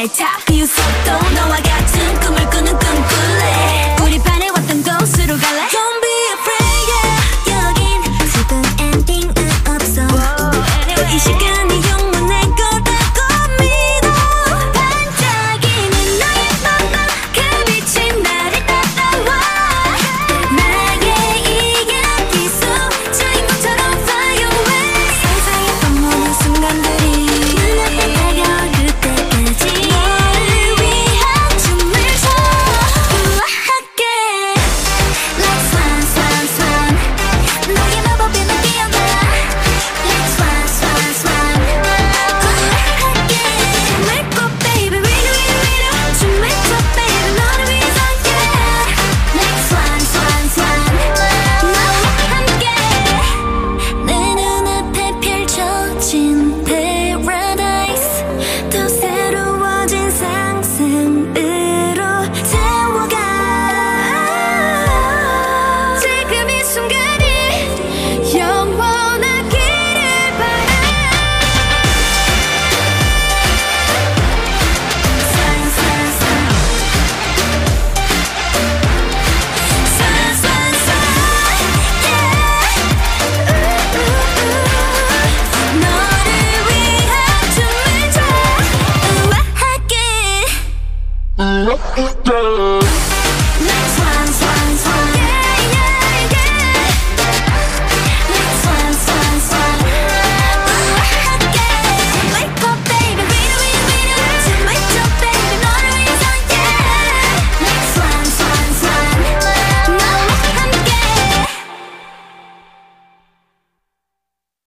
다 비웃어도 너와 같은 꿈을 꾸는 꿈꿀래. 우리 반에 왔던 곳으로 갈래? Don't be afraid yeah. 여긴 슬픈 엔딩은 없어. 이 시간이 영원할 거라고 믿어. 반짝이는 너의 맘만 그 빛이 나를 따라와. 나의 이야기 속 주인공처럼 fly away. 상상했던 모든 순간들이 눈앞에 다가올 그때까지 너를 위한 춤을 춰. 우아하게 Like swan swan swan. 너의 마법에 난 뛰어나. Like swan swan swan. 우아하게 춤을 춰 baby 위로 위로 위로. 춤을 춰 baby 너를 위해서 yeah. Like swan swan swan. 너와 함께 내 눈앞에 펼쳐진 paradise. 더 새로워진 상상으로 태워가. 지금 이 순간이 영원하기를 바래. Swan swan swan. Swan swan swan yeah. 너를 위한 춤을 춰. 우아하게